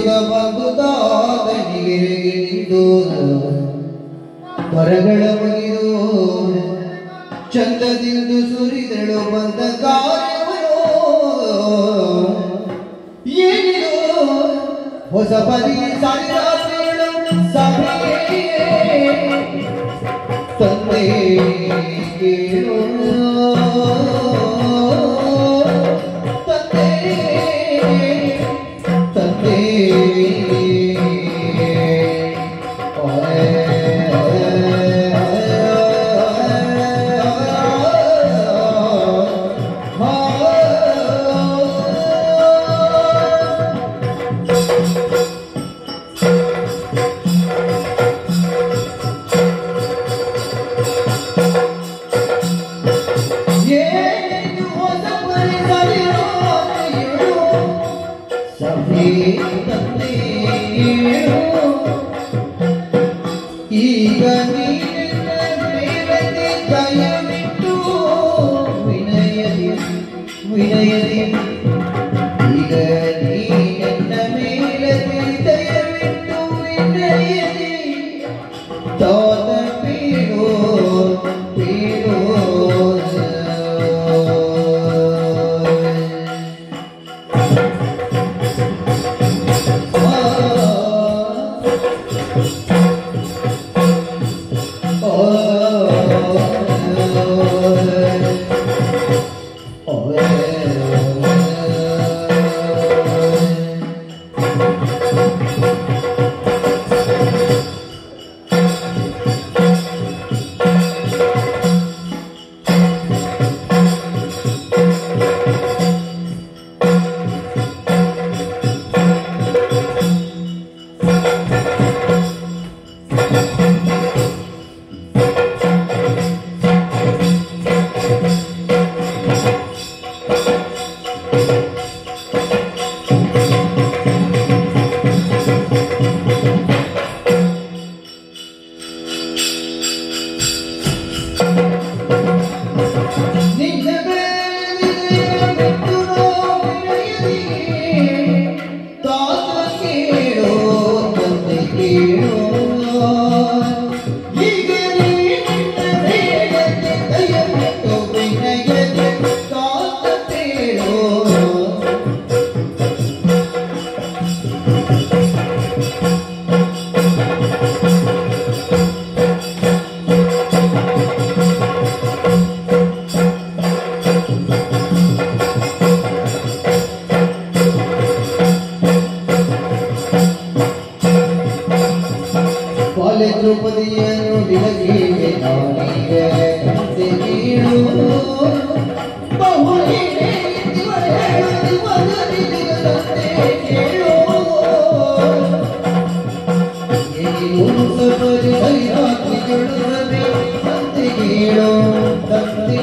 ಹೊರಗಳ ಮುಗಿದು ಚಂದದಿಂದು ಸುರಿದಳು ಬಂದ ಕಾರ್ಯವೋ ಏನಿದು ಹೊಸ ಪದಿ ಸಾರಿರಾತ್ರಿಗಳು ಸಭೆ ತಂದೆ ಕೇಳು ತಂದೆ ತಂದೆ ಈಗ ದಯವಿಟ್ಟು ವಿನಯದಿ ವಿನಯದಿ ಈಗ ನೀ ನನ್ನ ಮೇಲದಿ ದಯವಿಟ್ಟು ವಿನಯದಿ ತಾತ ಪೀಡೋ ಪೀಡೋ ದ್ರೌಪದಿಯನ್ನು ನಿಲಗಿಗೆ ನಾನೀಗ ಕಂತೆ ನೀಡು ಬಹುಳಿಗೆ ಕೇಳು ಏನು ಸಫರಿ ಹರಿಯಾತ್ರಿಗಳು ರವಿ ಕಂತೆ ಕೇಳು ಕಂತೆ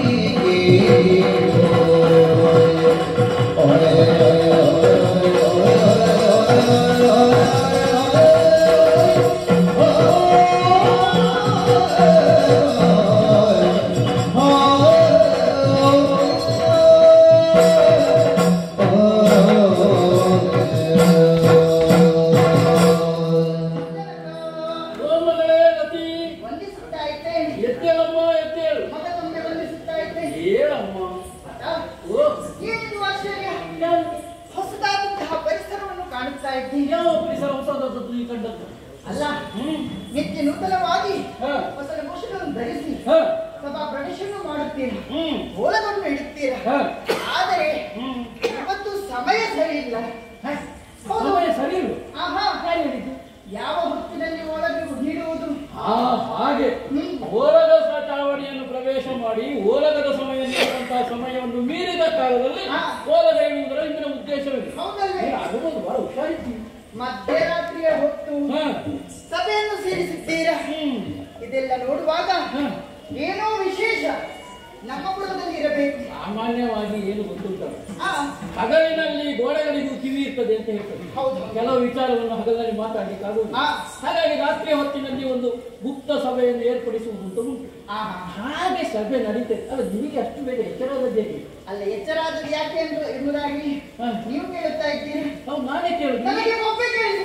ಅಲ್ಲ ನಿತ್ಯ ನೂತನವಾಗಿ ಹೊಸ ವೇಷಗಳನ್ನು ಧರಿಸಿ ಸಭಾ ಪ್ರವೇಶವನ್ನು ಮಾಡುತ್ತೀರಾ, ಓಲವನ್ನು ಇಡುತ್ತೀರಾ. ಆದರೆ ಇವತ್ತು ಸಮಯ ಸರಿ ಇಲ್ಲ. ಸರಿ ಯಾವ ಹೊತ್ತಿನಲ್ಲಿ ಓಲಗೆ ನೀಡುವುದು? ಹಾಗೆ ಓಲದ ಚಾವಣಿಯನ್ನು ಪ್ರವೇಶ ಮಾಡಿ ಓಲಗದ ಸಮಯ ಸಮಯವನ್ನು ಮೀರಿದ ಕಾಲದಲ್ಲಿ ಓಲಗ ಇಡುವುದರ ಇಂದಿನ ಉದ್ದೇಶವಿದೆ. ಅದು ಬಹಳ ಹುಷಾರಿದ್ದೀವಿ. ಮಧ್ಯರಾತ್ರಿಯ ಹೊತ್ತು ಸಭೆಯನ್ನು ಸೇರಿಸಿದ್ದೀರಾ. ಇದೆಲ್ಲ ನೋಡುವಾಗ ಏನೋ ವಿಶೇಷ ನಮ್ಮ ಪುರದಲ್ಲಿ ಇರಬೇಕು. ಸಾಮಾನ್ಯವಾಗಿ ಏನು ಗೊತ್ತುಂಟಲ್ಲ, ಹಗಲಿನಲ್ಲಿ ಗೋಡೆಗಳಿಗೂ ಕಿವಿ ಇರ್ತದೆ ಅಂತ ಹೇಳ್ತದೆ. ಕೆಲವು ವಿಚಾರವನ್ನು ಹಗಲಿನಲ್ಲಿ ಮಾತಾಡಲಿಕ್ಕಾಗುವುದು. ಹಾಗಾಗಿ ರಾತ್ರಿ ಹೊತ್ತಿನಲ್ಲಿ ಒಂದು ಗುಪ್ತ ಸಭೆಯನ್ನು ಏರ್ಪಡಿಸುವುದು ಉಂಟು. ಹಾಗೆ ಸಭೆ ನಡೀತದೆ. ಅಲ್ಲ, ನಿಮಗೆ ಅಷ್ಟು ಬೇಗ ಎಚ್ಚರವಾದದ್ದೇ ಅಲ್ಲ, ಎಚ್ಚರಾದದ್ದು ಯಾಕೆ ಎಂಬುದಾಗಿ ನೀವು ಕೇಳುತ್ತಾ ಇದ್ದೀರಿ. ನಾನೇ ಕೇಳುದು. ನನಗೆ ಒಬ್ಬೆ ಕೇಳಿದೆ.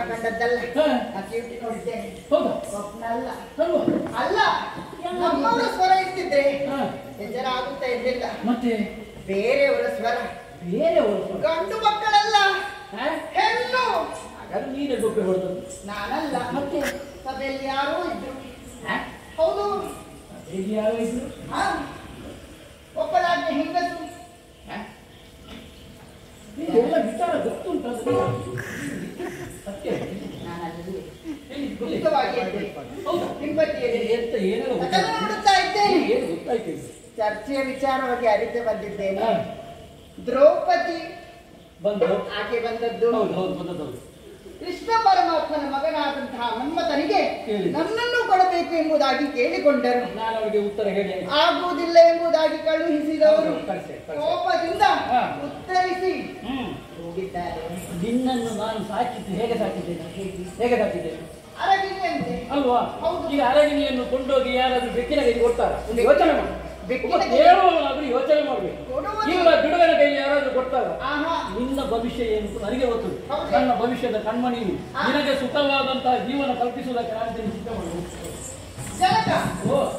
ಸ್ವಪ್ನ ಕಂಡದ್ದಲ್ಲ ಹಾ. ನಾ ಕಿವಿಟಿ ನೋಡಿದ್ದೇನೆ ಹೌದಾ ಸ್ವಪ್ನ ಅಲ್ಲ ಅಲ್ವಾ ಅಲ್ಲ ನಮ್ಮವರ ಸ್ವರ ಇರ್ತಿದ್ರೆ ಹಾ. ಎಚ್ಚರ ಆಗುತ್ತಾ ಇರ್ಲಿಲ್ಲ ಮತ್ತೆ ಬೇರೆಯವರ ಸ್ವರ ಬೇರೆ ಹೊರತು ಗಂಡು ಮಕ್ಕಳಲ್ಲ ಹೆಣ್ಣು ಹಾಗಾದ್ರೆ ನೀನೇ ಗೊಬ್ಬೆ ಹೊಡೆದದ್ದು ನಾನಲ್ಲ ಮತ್ತೆ ಸಭೆಯಲ್ಲಿ ಯಾರೋ ಇದ್ರು ಹಾ? ಹೌದು ಹೇಗೆ ಯಾರು ಇದ್ರು ಹಾ ಒಪ್ಪಲಾಜ್ಞೆ ಹೆಂಗಸು ಹಾ? ಇದೆಲ್ಲ ವಿಚಾರ ಗೊತ್ತುಂಟು ಸತ್ಯ ನಾನಲ್ಲಿ ಹೇಳಿ, ಗೊತ್ತಿಲ್ಲ. ಮುಕ್ತವಾಗಿ ಇದ್ದೆ. ಹೌದಾ ಹಿಂಬದಿಯಲ್ಲಿ ಎಂತ ಏನೆಲ್ಲ ಅದನ್ನು ನೋಡುತ್ತಾ ಇದ್ದೇನೆ ಏನು ಗೊತ್ತಾಯ್ತು ಚರ್ಚೆಯ ವಿಚಾರವಾಗಿ ಅರಿತು ಬಂದಿದ್ದೇನೆ ಹಾ. ದ್ರೌಪದಿ ಬಂದು ಆಕೆ ಬಂದದ್ದು ಹೌದು ಹೌದು ಬಂದದ್ದು ಕೃಷ್ಣ ಪರಮಾತ್ಮನ ಮಗನಾದಂತಹ ಮನ್ಮಥನಿಗೆ ಕೇಳಿ. ನನ್ನನ್ನು ಕೊಡಬೇಕು ಎಂಬುದಾಗಿ ಕೇಳಿಕೊಂಡರು ನಾನು ಅವರಿಗೆ ಉತ್ತರ ಹೇಳಿ ಆಗುವುದಿಲ್ಲ ಎಂಬುದಾಗಿ ಕಳುಹಿಸಿದವರು ಕಳಿಸಿ ಕೋಪದಿಂದ ಹಾ. ಉತ್ತರಿಸಿ ಹ್ಮ್ ಹೋಗಿದ್ದಾರೆ ನಿನ್ನನ್ನು ನಾನು ಸಾಕಿದ್ದು ಹೇಗೆ ಸಾಕಿದ್ದೇನೆ ಹೇಗೆ ಸಾಕಿದ್ದೇನೆ ಅರಗಿನಿಯಂತೆ ಅಲ್ವಾ ಹೌದು. ಈಗ ಅರಗಿನಿಯನ್ನು ಕೊಂಡೋಗಿ ಯಾರಾದ್ರೂ ಬೆಕ್ಕಿನ ಕೈಗೆ ಕೊಡ್ತಾರ ಬೆಕ್ಕಿನ- ಯೋಚನೆ ಮಾಡಿ ಬೆಕ್ಕಿನ ಒಬ್ಬ ಕೈಗೆ- ಕೇಳುವವನಾದ್ರೂ ಯೋಚನೆ ಮಾಡ್ಬೇಕು ಕೊಡುವುದು. ಈಗ ಬಿಡುಗನ ಕೈಗೆ ಯಾರಾದ್ರೂ ಕೊಡ್ತಾರ ಆಹಾ ನಿನ್ನ ಭವಿಷ್ಯ ಏನು ಅಂತ ನನಗೆ ಗೊತ್ತು ಹೌದು. ನನ್ನ ಭವಿಷ್ಯದ ಕಣ್ಮಣಿ ಆ. ನಿನಗೆ ಸುಖವಾದಂತಹ ಜೀವನ ಕಲ್ಪಿಸುವುದಕ್ಕೆ ನಾನು ಇದನ್ನು ಸಿದ್ಧ ಮಾಡುವುದು ಜನಕ ಓ